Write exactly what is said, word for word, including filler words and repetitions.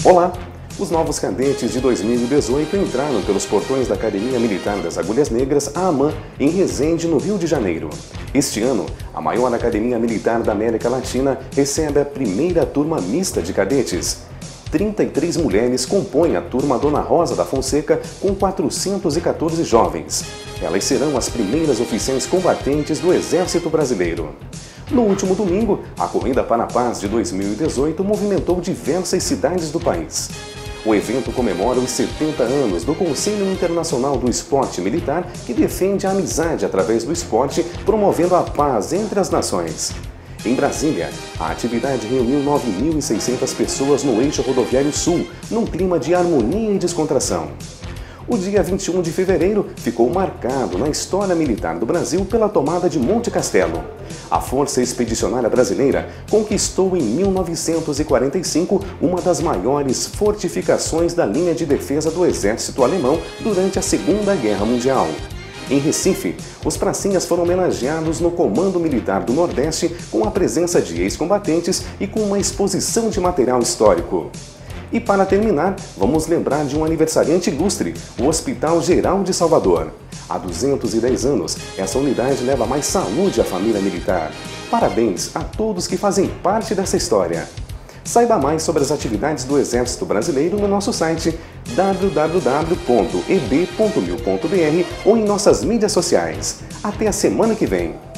Olá! Os novos cadetes de dois mil e dezoito entraram pelos portões da Academia Militar das Agulhas Negras, a AMAN, em Resende, no Rio de Janeiro. Este ano, a maior academia militar da América Latina recebe a primeira turma mista de cadetes. trinta e três mulheres compõem a turma Dona Rosa da Fonseca com quatrocentos e quatorze jovens. Elas serão as primeiras oficiais combatentes do Exército Brasileiro. No último domingo, a Corrida para a Paz de dois mil e dezoito movimentou diversas cidades do país. O evento comemora os setenta anos do Conselho Internacional do Esporte Militar, que defende a amizade através do esporte, promovendo a paz entre as nações. Em Brasília, a atividade reuniu nove mil e seiscentas pessoas no eixo rodoviário sul, num clima de harmonia e descontração. O dia vinte e um de fevereiro ficou marcado na história militar do Brasil pela tomada de Monte Castelo. A Força Expedicionária Brasileira conquistou em mil novecentos e quarenta e cinco uma das maiores fortificações da linha de defesa do exército alemão durante a Segunda Guerra Mundial. Em Recife, os pracinhas foram homenageados no Comando Militar do Nordeste com a presença de ex-combatentes e com uma exposição de material histórico. E para terminar, vamos lembrar de um aniversariante ilustre, o Hospital Geral de Salvador. Há duzentos e dez anos, essa unidade leva mais saúde à família militar. Parabéns a todos que fazem parte dessa história. Saiba mais sobre as atividades do Exército Brasileiro no nosso site w w w ponto e b ponto mil ponto b r ou em nossas mídias sociais. Até a semana que vem!